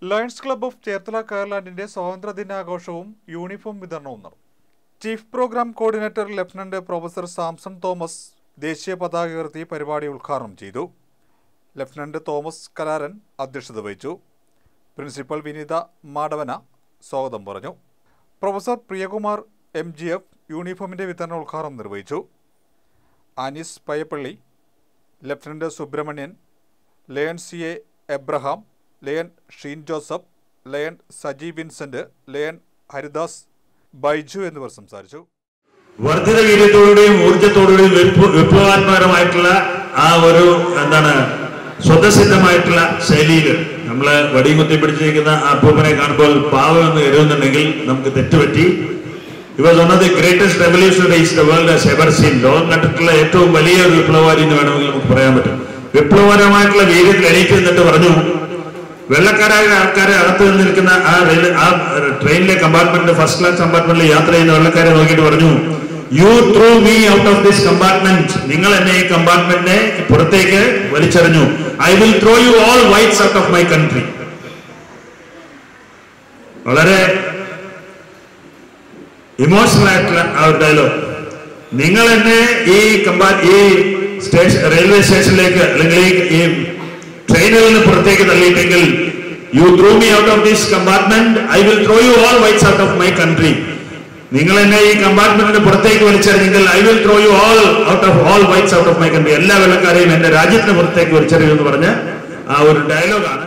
Lions club of Cherthala കയർലാൻഡിന്റെ സ്വാതന്ത്ര്യദിനാഘോഷവും uniform വിതരണവും നടന്നു. Chief programme coordinator lieutenant professor Samson Thomas ദേശീയ പതാക ഉയർത്തി പരിപാടി ഉദ്ഘാടനം ചെയ്തു. ലഫ്റ്റനന്റ് തോമസ് കലാരൻ അധ്യക്ഷത വഹിച്ചു. പ്രിൻസിപ്പൽ വിനീത മാടവന സ്വാഗതം പറഞ്ഞു. പ്രൊഫസർ പ്രിയകുമാർ MGF യൂണിഫോമിന്റെ വിതരണ ഉദ്ഘാടനം നിർവഹിച്ചു. Anees Payyappally, lieutenant Subramanian, lion CA Abraham, lion Sheen Joseph, lion Saji Vincent, lion Haridas, Baiju എന്നിവർ സംസാരിച്ചു. വർദ്ധിത വീര്യത്തോടുകൂടിയും ഊർജത്തോടുകൂടിയും വിപ്ലവാത്മകരമായിട്ടുള്ള ആ ഒരു സ്വതസിദ്ധമായിട്ടുള്ള ശൈലിയിൽ നമ്മള് വടിയും കുത്തി പിടിച്ചിരിക്കുന്ന ആ അപ്പൂപ്പനെ കാണുമ്പോൾ പാവം എന്ന് കരുതുന്നുണ്ടെങ്കിൽ നമുക്ക് തെറ്റുപറ്റി. He was one of the greatest revolutionaries the world has ever seen. ലോകം കണ്ടിട്ടുള്ള ഏറ്റവും വലിയ ഒരു വിപ്ലവകാരി എന്ന് വേണമെങ്കിൽ നമുക്ക് പറയാൻ പറ്റും. വിപ്ലവകരമായിട്ടുള്ള വീര്യത്തിൽ എണീറ്റ് നിന്നിട്ട് പറഞ്ഞു, വെള്ളക്കാരായ ആൾക്കാരെ അകത്ത് നിന്നിരിക്കുന്ന ആ ട്രെയിനിലെ കമ്പാർട്ട്മെന്റ്, ഫസ്റ്റ് ക്ലാസ് കമ്പാർട്ട്മെന്റിൽ യാത്ര ചെയ്യുന്ന വെള്ളക്കാരെ നോക്കിയിട്ട് പറഞ്ഞു, you threw me out of this compartment. നിങ്ങൾ എന്നെ ഈ കമ്പാർട്ട്മെന്റിനെ പുറത്തേക്ക് വലിച്ചെറിഞ്ഞു. I will throw you all whites out of my country. വളരെ ഇമോഷണൽ ആയിട്ടുള്ള ആ ഒരു ഡയലോഗ്. നിങ്ങൾ എന്നെ ഈ റെയിൽവേ സ്റ്റേഷനിലേക്ക് അല്ലെങ്കിൽ ഈ ട്രെയിനിൽ നിന്ന് പുറത്തേക്ക് തള്ളിയിട്ടെങ്കിൽ, you threw me out of this compartment, I will throw you all whites out of my country. നിങ്ങൾ എന്നെ ഈ കമ്പാർട്ട്മെന്റിന് പുറത്തേക്ക് വലിച്ചെറിഞ്ഞെങ്കിൽ I will throw you all out of all whites out of my country. എല്ലാ വെള്ളക്കാരെയും എന്റെ രാജ്യത്തിന് പുറത്തേക്ക് വലിച്ചെറിയുമെന്ന് പറഞ്ഞ ആ ഒരു ഡയലോഗാണ്.